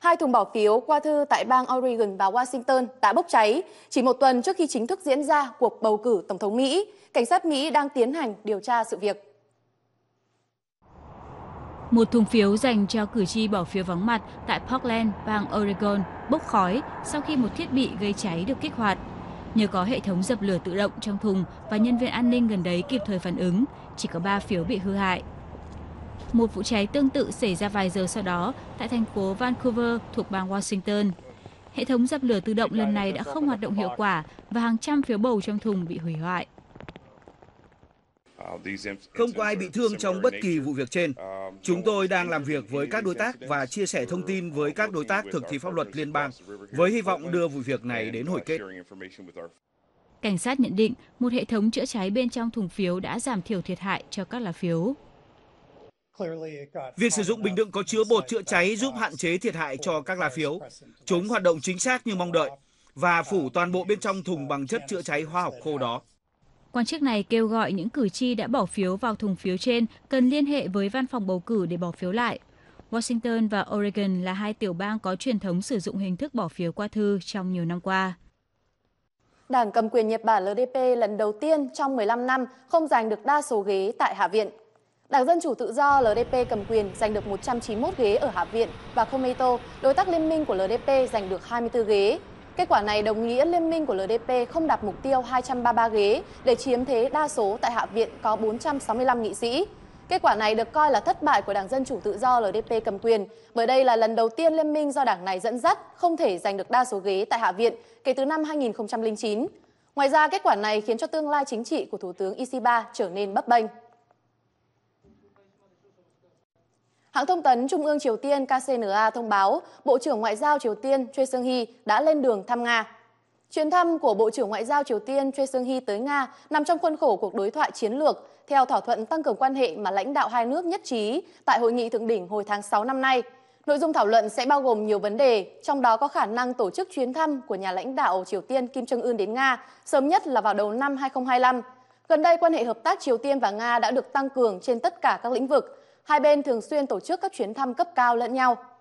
Hai thùng bỏ phiếu qua thư tại bang Oregon và Washington đã bốc cháy chỉ một tuần trước khi chính thức diễn ra cuộc bầu cử Tổng thống Mỹ. Cảnh sát Mỹ đang tiến hành điều tra sự việc. Một thùng phiếu dành cho cử tri bỏ phiếu vắng mặt tại Portland, bang Oregon bốc khói sau khi một thiết bị gây cháy được kích hoạt. Nhờ có hệ thống dập lửa tự động trong thùng và nhân viên an ninh gần đấy kịp thời phản ứng, chỉ có 3 phiếu bị hư hại. Một vụ cháy tương tự xảy ra vài giờ sau đó tại thành phố Vancouver thuộc bang Washington. Hệ thống dập lửa tự động lần này đã không hoạt động hiệu quả và hàng trăm phiếu bầu trong thùng bị hủy hoại. Không có ai bị thương trong bất kỳ vụ việc trên. Chúng tôi đang làm việc với các đối tác và chia sẻ thông tin với các đối tác thực thi pháp luật liên bang với hy vọng đưa vụ việc này đến hồi kết. Cảnh sát nhận định một hệ thống chữa cháy bên trong thùng phiếu đã giảm thiểu thiệt hại cho các lá phiếu. Việc sử dụng bình đựng có chứa bột chữa cháy giúp hạn chế thiệt hại cho các lá phiếu. Chúng hoạt động chính xác như mong đợi và phủ toàn bộ bên trong thùng bằng chất chữa cháy hóa học khô đó. Quan chức này kêu gọi những cử tri đã bỏ phiếu vào thùng phiếu trên cần liên hệ với văn phòng bầu cử để bỏ phiếu lại. Washington và Oregon là hai tiểu bang có truyền thống sử dụng hình thức bỏ phiếu qua thư trong nhiều năm qua. Đảng cầm quyền Nhật Bản LDP lần đầu tiên trong 15 năm không giành được đa số ghế tại Hạ viện. Đảng Dân Chủ Tự do LDP cầm quyền giành được 191 ghế ở Hạ viện và Komeito, đối tác liên minh của LDP, giành được 24 ghế. Kết quả này đồng nghĩa liên minh của LDP không đạt mục tiêu 233 ghế để chiếm thế đa số tại Hạ viện có 465 nghị sĩ. Kết quả này được coi là thất bại của Đảng Dân Chủ Tự do LDP cầm quyền, bởi đây là lần đầu tiên liên minh do đảng này dẫn dắt không thể giành được đa số ghế tại Hạ viện kể từ năm 2009. Ngoài ra, kết quả này khiến cho tương lai chính trị của Thủ tướng Ishiba trở nên bấp bênh. Hãng thông tấn Trung ương Triều Tiên KCNA thông báo Bộ trưởng Ngoại giao Triều Tiên Choi Soon-hee đã lên đường thăm Nga. Chuyến thăm của Bộ trưởng Ngoại giao Triều Tiên Choi Soon-hee tới Nga nằm trong khuôn khổ cuộc đối thoại chiến lược theo thỏa thuận tăng cường quan hệ mà lãnh đạo hai nước nhất trí tại Hội nghị thượng đỉnh hồi tháng 6 năm nay. Nội dung thảo luận sẽ bao gồm nhiều vấn đề, trong đó có khả năng tổ chức chuyến thăm của nhà lãnh đạo Triều Tiên Kim Jong-un đến Nga, sớm nhất là vào đầu năm 2025. Gần đây, quan hệ hợp tác Triều Tiên và Nga đã được tăng cường trên tất cả các lĩnh vực. Hai bên thường xuyên tổ chức các chuyến thăm cấp cao lẫn nhau.